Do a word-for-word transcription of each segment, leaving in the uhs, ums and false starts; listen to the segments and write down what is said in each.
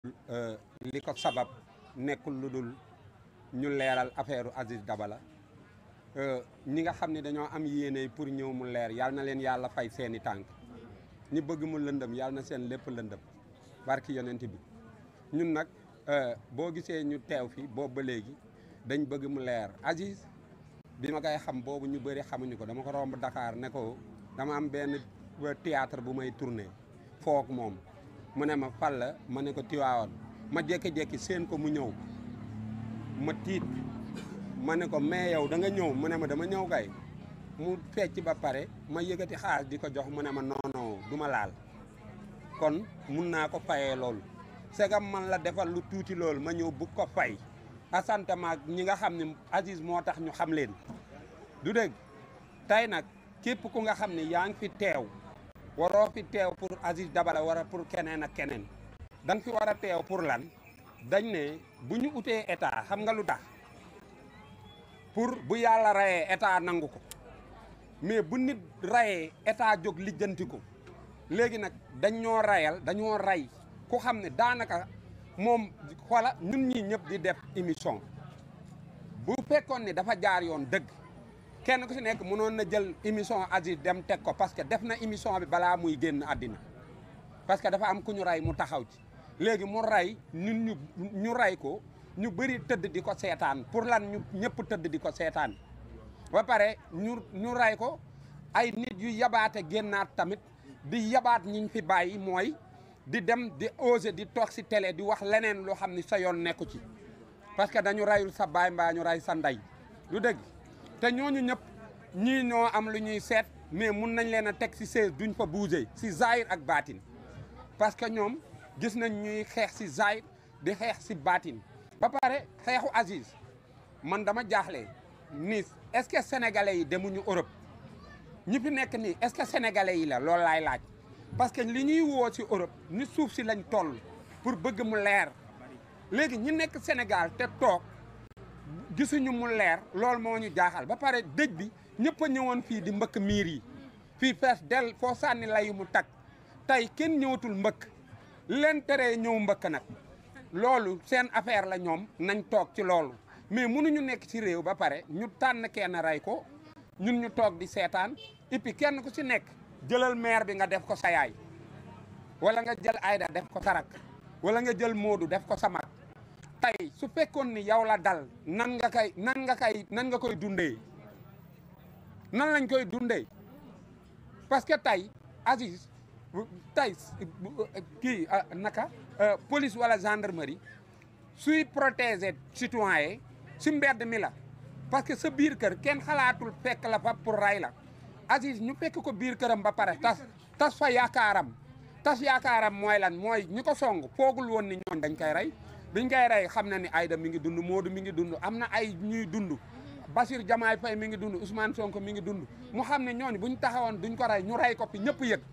li ko sabab nekkul lu dul ñu leeral affaire Aziz Dabala ñi nga xam ne dañoo am yéene pour ñëw mu leer yàlla na leen yàlla fay seeni tànk ñi bëgg mu lëndëm yàlla na seen lépp lëndëm barki yonent bi ñun nag boo gisee ñu teew fi boobu ba léegi dañ bëgg mu leer Aziz bi ma koy xam boobu ñu bëri xamuñu ko dama ko romb Dakar ne ko dama am benn théâtre bu may tourné foog moom mu ne ma fal la ma ne ko Tiwaawan ma jékki-jékki seen ko mu ñëw ma tiit ma ne ko mais yow da nga ñëw mu ne ma dama ñëw kay mu fecc ba pare ma yëkkati xaalis di ko jox mu ne ma non non du ma laal kon mun naa ko fayee loolu segam man la defal lu tuuti loolu ma ñëw bugg ko fay asantama ñi nga xam ne Aziz moo tax ñu xam leen du dégg tey nag képp ku nga xam ne yaa ngi fi teew waroo fi teew pour Aziz Dabala wara pour keneen ak keneen da nga fi war a teew pour lan dañ ne bu ñu utee état xam nga lu tax pour bu yàlla rayee état nangu ko mais bu nit rayee état jóg lijjanti ko léegi nag dañ ñoo rayal dañoo ray ku xam ne daanaka moom xoola ñun ñii ñëpp di def émission bu fekkoon ne dafa jaar yoon dëgg kenn ku si nekk mënoon na jël émission Aziz dem teg ko parce que def na émission bi balaa muy génn àddina parce que dafa am ku ñu ray mu taxaw ci léegi mu ray ñun ñu ñu ray ko ñu bëri tëdd di ko seetaan pour lan ñu ñëpp tëdd di ko seetaan ba pare ñu ñu ray ko ay nit yu yabaate génnaat tamit di yabaat ñiñ fi bàyyi mooy di dem di oser di toog si télé di wax leneen loo xam ni sa yoon nekku ci parce que dañu rayul sa baay mbaa ñu ray sa ndey lu dëgg te ñooñu ñëpp ñii ñoo am lu ñuy seet mais mun nañ leen a teg si siège duñ fa bouger si zahir ak baatin parce que ñoom gis nañ ñuy xeex si zahir di xeex si baatin ba pare xeexu Aziz man dama jaaxle ni est-ce que sénégalais yi demuñu Europe ñi fi nekk nii est-ce que sénégalais yi la loolu laay laaj parce que li ñuy woo si Europe ni suuf si lañ toll pour bëgg mu leer léegi ñi nekk Sénégal te toog gisuñu mu leer loolu moo ñu jaaxal ba pare dëj bi ñëpp a ñëwoon fii di mbëkk miir yi fii fees del foo sànni layu mu tag tey kenn ñëwatul mbëkk leen teree ñëw mbëkk nag loolu seen affaire la ñoom nañ toog ci loolu mais mënuñu nekk ci réew ba pare ñu tànn kenn rey ko ñun ñu toog di seetaan et puis kenn ku ci nekk jëlal maire bi nga def ko sa yaay wala nga jël Aïda def ko sa rak wala nga jël Modou def ko sa mag tey su fekkoon ni yow la dal nan nga koy nan nga koy nan nga koy dundee nan lañ koy dundee parce que tey Aziz tey kii naka police wala gendarmerie suy protéger citoyen si mbedd mi la parce que sa biir kër kenn xalaatul fekk la fa pour ray la Aziz ñu fekk ko biir këram ba pare tas tas fa yaakaaram tas yaakaaram mooy lan mooy ñi ko song foogul woon ni ñoon dañ koy rey biñ koy rey xam na ni Aïda mi ngi dund Modou mi ngi dund am na ay ñuy dund Bassirou Diomaye Faye mi ngi dund Ousmane Sonko mi ngi dund mu xam ne ñooñu buñ taxawoon duñ ko rey ñu rey ko fi ñëpp yëg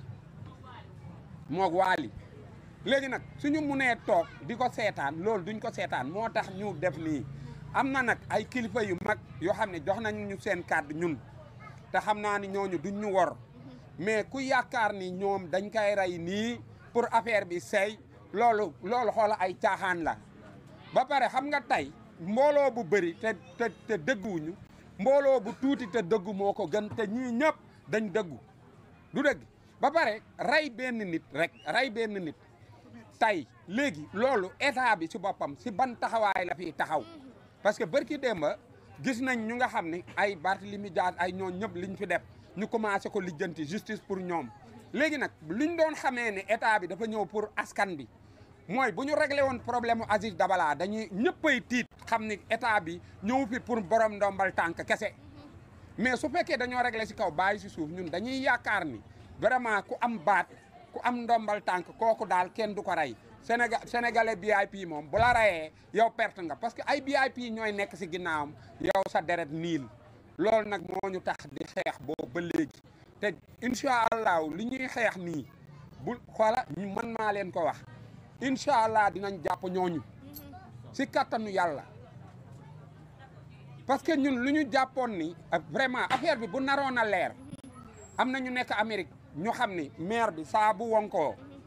moog waali léegi nag suñu munee toog di ko seetaan loolu duñ ko seetaan moo tax ñu def nii am na nag ay kilifa yu mag yoo xam ne jox nañ ñu seen kàddu ñun te xam naa ni ñooñu duñ ñu wor mais ku yaakaar ni ñoom dañ koy rey nii pour affaire bi seey loolu loolu xoola ay caaxaan la ba pare xam nga tey mbooloo bu bëri te te te dëgguwuñu mbooloo bu tuuti te dëggu moo ko gën te ñii ñëpp dañ dëggu du dëgg ba pare rey benn nit rek rey benn nit tey léegi loolu état bi si boppam si ban taxawaay la fi taxaw parce que bërki démba gis nañ ñu nga xam ni ay Barthélémy Dias ay ñoom ñëpp liñ fi def ñu commencé ko lijjanti justice pour ñoom léegi nag luñ doon xamee ne état bi dafa ñëw pour askan bi mooy bu ñu réglé woon problème mu Aziz Dabala dañuy ñëppay tiit xam ni état bi ñëw fi pour borom ndombal tànk kese mais su fekkee dañoo réglé si kaw bàyyi si suuf ñun dañuy yaakaar ni vraiment ku am baat ku am ndombal tànk kooku daal kenn du ko rey Sénégal sénégalais V I P moom bu la rayee yow perte nga parce que ay V I P ñooy nekk si ginnaawam yow sa deret niil loolu nag moo ñu tax di xeex boobu ba léegi te incha allahu li ñuy xeex nii bu xoola ñu mën maa leen ko wax incha allah dinañ jàpp ñooñu si kattanu yàlla parce que ñun lu ñu jàppoon ni vraiment affaire bi bu naroon a leer am na ñu nekk Amérique ñu xam ni maire bi saa bu wonkoo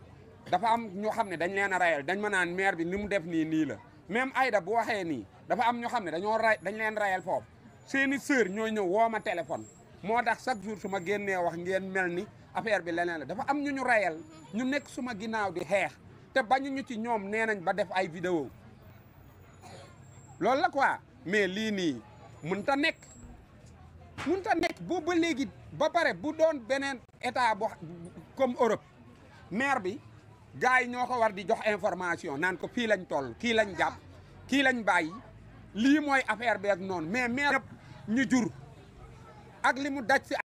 dafa am ñoo xam ne dañ leen a rayal dañ ma naan maire bi ni mu def nii nii la même Aïda bu waxee nii dafa am ñoo xam ne dañoo ray dañ leen rayal foofu seeni sœur ñooy ñëw woo ma téléphone moo tax chaque jour su ma génnee wax ngeen mel ni affaire bi leneen la dafa am ñu ñu rayal ñu nekk suma ginnaaw di xeex te bañu ñu ci ñoom nee nañ ba def ay vidéo loolu la quoi mais lii nii mun ta nekk mun ta nekk boobu ba léegi ba pare bu doon beneen état bo comme Europe maire bi gars yi ñoo ko war di jox information naan ko fii lañ toll kii lañ jàpp kii lañ bàyyi lii mooy affaire bi ak noonu mais maire yëpp ñu jur ak li mu daj si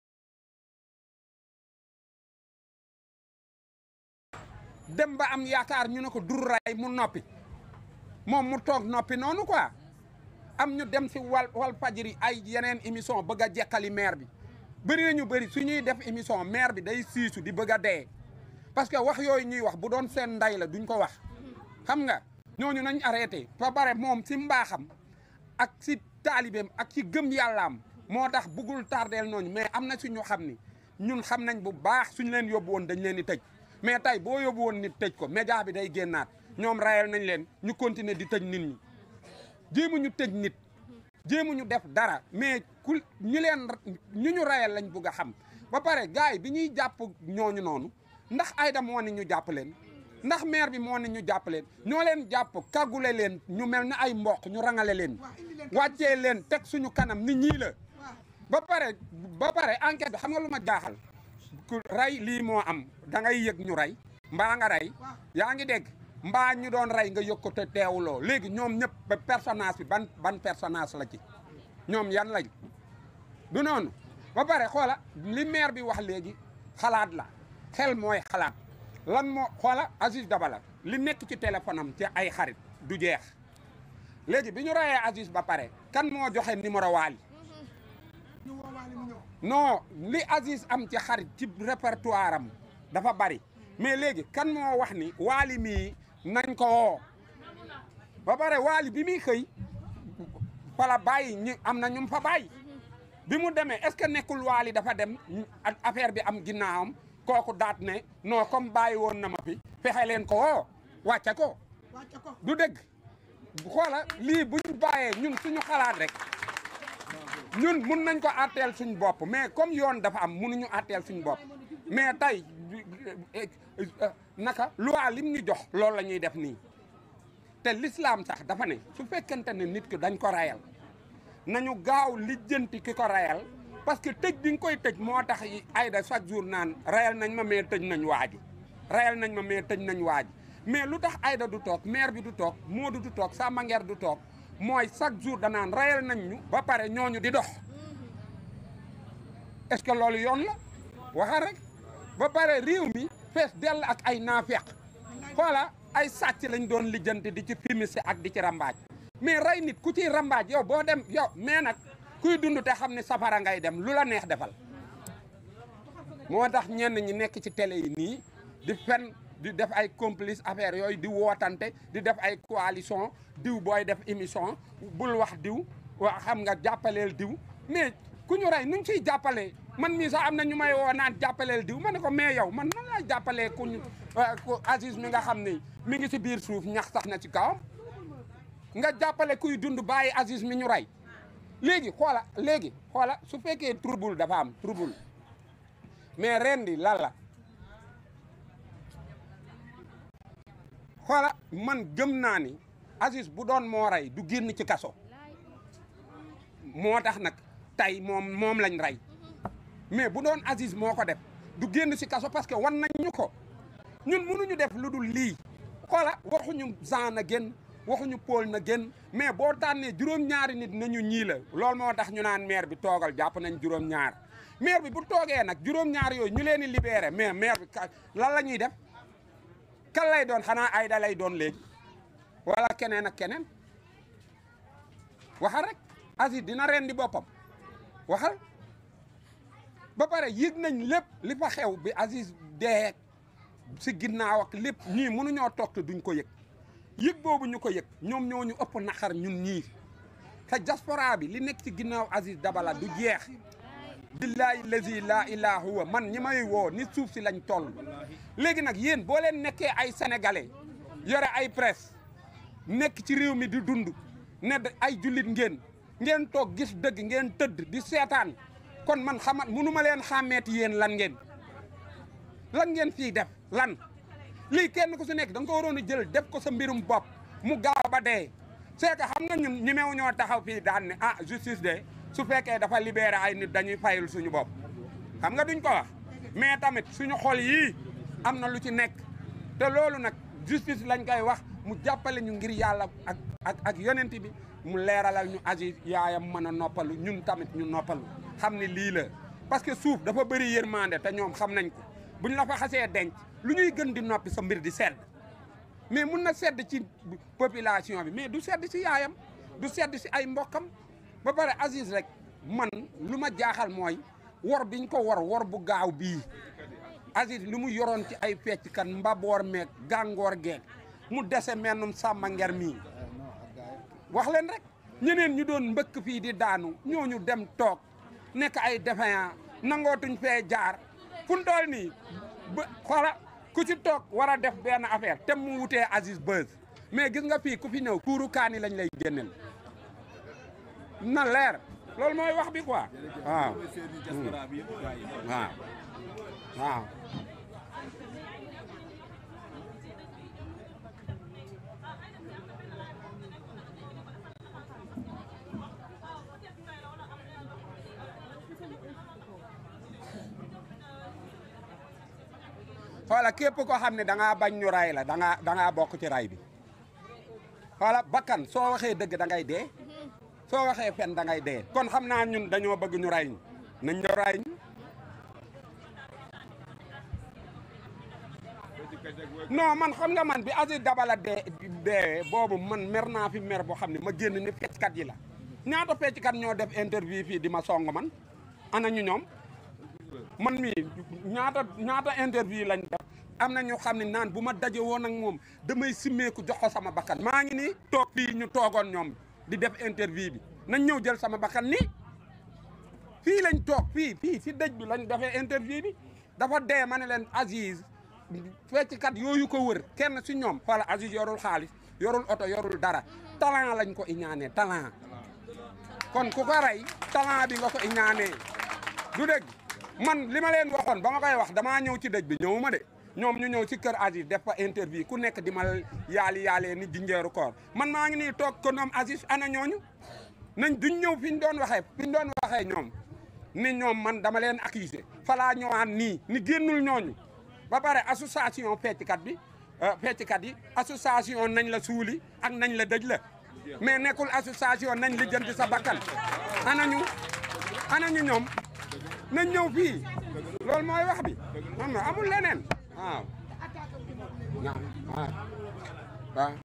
dem ba am yaakaar ñu ne ko dur ray mu noppi moom mu toog noppi noonu quoi am ñu dem si wal wal fajiri ay yeneen émission bëgg a jekkali maire bi bëri na ñu bëri su ñuy def émission maire bi day siisu di bëgg a dee parce que wax yooyu ñuy wax bu doon seen nday la duñ ko wax xam nga ñooñu nañ arrêté ba pare moom si mbaaxam ak si taalibeem ak si gëm yàllaam moo tax bëggul tardeel nooñu mais am na si ñu xam ni ñun xam nañ bu baax suñu leen yóbbu woon dañ leen di tëj mais tey boo yóbbu woon nit tëj ko média bi day génnaat ñoom rayal nañ leen ñu continuer di tëj nit ñi jéemu ñu tëj nit jéemu ñu def dara mais ku ñu leen ñu ñu rayal lañ bëgg a xam ba pare gars yi bi ñuy jàpp ñooñu noonu ndax Aïda moo ni ñu jàpp leen ndax maire bi moo ni ñu jàpp leen ñoo leen jàpp kàggule leen ñu mel ne ay mboq ñu rangale leen wàccee leen teg suñu kanam ni ñii la ba pare ba pare enquête bi xam nga lu ma jaaxal ku rey lii moo am da ngay yëg ñu rey mbaa nga rey yaa ngi dégg mbaa ñu doon rey nga yëg ko te teewuloo léegi ñoom ñëpp ba personnage bi ban ban personnage la ci ñoom yan lañ du noonu ba pare xoola li maire bi wax léegi xalaat la xel mooy xalaat lan moo xoola Aziz Dabala li nekk ci téléphone am ci ay xarit du jeex léegi bi ñu reyee Aziz ba pare kan moo joxe numéro Wally non li Aziz am ci xarit ci répertoire am dafa bari mais léegi kan moo wax ni Wally mii nañ ko woo ba pare Wally bi muy xëy fala bàyyi ñi am na ñu fa bàyyi bi mu demee est-ce que nekkul Wally dafa dem affaire bi am ginnaawam kooku daat ne non comme bàyyi woon na ma fi fexe leen ko woo wàcce ko du dëgg xoola lii buñ bàyyee ñun suñu xalaat rek ñun mun nañ ko atteel suñ bopp mais comme yoon dafa am munuñu atteel suñ bopp mais tey naka loi lim ñu jox loolu la ñuy def nii te l'islam sax dafa ne su fekkente ne nit ki dañ ko rayal nañu gaaw lijjanti ki ko rayal parce que tëj bi nga koy tëj moo tax Aïda chaque jour naan rayal nañ ma mais tëj nañ waa ji rayal nañ ma mais tëj nañ waa ji mais lu tax Aïda du toog maire bi du toog Modou du toog Samba Nguer du toog mooy chaque jour danaan rayal nañ ñu ba pare ñooñu di dox est-ce que loolu yoon la waxal rek ba pare réew mi fees dell ak ay naafeq xoola ay sàcc lañ doon lijjanti di ci fimisi ak di ci rambaaj mais rey nit ku ciy rambaaj yow boo dem yow mais nag kuy dund te xam ne safara ngay dem lu la neex defal moo tax ñenn ñi nekk ci télé yi nii di fen di def ay complice affaire yooyu di wootante di def ay coalition diw booy def émission bul wax diw wa xam nga jàppaleel diw mais ku ñu rey nuñ ciy jàppalee man mii sax am na ñu may woo naan jàppaleel diw ma ne ko mais yow man nan laa jàppalee ku ñu Aziz mi nga xam ni mi ngi ci biir suuf ñax sax na ci kawam nga jàppale kuy dund bàyyi Aziz mi ñu rey léegi xoola léegi xoola su fekkee trouble dafa am trouble mais ren di lan la xoola man gëm naa ni Aziz bu doon moo rey du génn ci kaso moo tax nag tey moom moom lañ rey mais bu doon Aziz moo ko def du génn ci kaso parce que wan nañ ñu ko ñun mënuñu def lu dul lii xoola waxuñu Jean na génn waxuñu Paul na génn mais boo tànnee juróom-ñaari nit nañu ñii la loolu moo tax ñu naan maire bi toogal jàpp nañ juróom-ñaar maire bi bu toogee nag juróom-ñaar yooyu ñu leen di libéré mais maire bi lan la ñuy def kan lay doon xanaa Aïda lay doon léegi wala keneen ak keneen waxal rek Aziz dina rendi boppam waxal ba pare yëg nañ lépp li fa xew bi Aziz dee si ginnaaw ak lépp ñii mënuñoo toog te duñ ko yëg yëg boobu ñu ko yëg ñoom ñoo ñu ëpp naqar ñun ñii te diaspora bi li nekk ci ginnaaw Aziz Dabala du jeex billahi lazi la ilaha huwa man ñi may woo ni suuf si lañ toll léegi nag yéen boo leen nekkee ay sénégalais yore ay presse nekk ci réew mi di dund ne ay jullit ngeen ngeen toog gis dëgg ngeen tëdd di seetaan kon man xamat munu ma leen xàmmeeti yéen lan ngeen lan ngeen fii def lan lii kenn ku si nekk da nga ko waroon a jël def ko sa mbirum bopp mu gaaw ba dee c'est que xam nga ñun ñi meew ñoo taxaw fii daan ne ah justice de su fekkee dafa libéré ay nit dañuy fayul suñu bopp xam nga duñ ko wax mais tamit suñu xol yii am na lu ci nekk te loolu nag justice lañ koy wax mu jàppale ñu ngir yàlla ak ak ak yonent bi mu leeralal ñu Aziz yaayam mën a noppalu ñun tamit ñu noppalu xam ne lii la parce que suuf dafa bëri yërmande te ñoom xam nañ ko buñ la fa xasee denc lu ñuy gën di noppi sa mbir di sedd mais mun na sedd ci population bi mais du sedd si yaayam du sedd si ay mbokkam ba pare Aziz rek man lu ma jaaxal mooy wor biñ ko wor wor bu gaaw bii Aziz lu mu yoroon ci ay fecc kan mbaboor meeg gàngoor geeg mu dese mennum sàmma nger mii wax leen rek ñeneen ñu doon mbëkk fii di daanu ñooñu dem toog nekk ay défaillant nangootuñ fee jaar fu mu toll nii ba xoola ku ci toog war a def benn affaire te mu wutee Aziz buzz mais gis nga fii ku fi ñëw kuuru kaani lañ lay génneel na leer loolu mooy wax bi quoi waaw waaw waaw xoola képp ko xam ne da ngaa bañ ñu ray la da ngaa da ngaa bokk ci ray bi xoola bakkan soo waxee dëgg da ngay dee soo waxee fen da ngay dee kon xam naa ñun dañoo bëgg ñu ray ñu nañ ñu ray ñu non man xam nga man bi Aziz Dabala dee dee boobu man mer naa fi mer boo xam ne ma génn ni fecckat yi la ñaata fecckat ñoo def interview fii di ma song man ana ñu ñoom man mii ñaata ñaata interview lañ def am na ñu xam ne naan bu ma daje woon ak moom damay simmeeku jox ko sama bakkan maa ngi nii toog fii ñu toogoon ñoom di def interview bi nañ ñëw jël sama bakkan nii fii lañ toog fii fii si dëj bi lañ defee interview bi dafa dee ma ne leen Aziz fecckat yooyu ko wër kenn si ñoom xoola Aziz yorul xaalis yorul oto yorul dara talent lañ ko iñaanee talent kon ku ko rey talent bi nga ko iñaanee du dëgg man li ma leen waxoon ba ma koy wax damaa ñëw ci dëj bi ñëwuma de ñoom ñu ñëw ci kër Aziz def fa interview ku nekk di ma yaali yaalee ni jinjeeru koor man maa ngi nii toog ko ñoom Aziz ana ñooñu nañ duñ ñëw fi ñu doon waxee fi ñu doon waxee ñoom ni ñoom man dama leen accusé falaa ñëwaan nii ni génnul ñooñu ba pare association fecckat bi fecckat yi association nañ la suuli ak nañ la dëj la mais nekkul association nañ li jënd sa bakkan ana ñu ana ñu ñoom nañ ñëw fii loolu mooy wax bi xam nga amul leneen waaw waaw waaw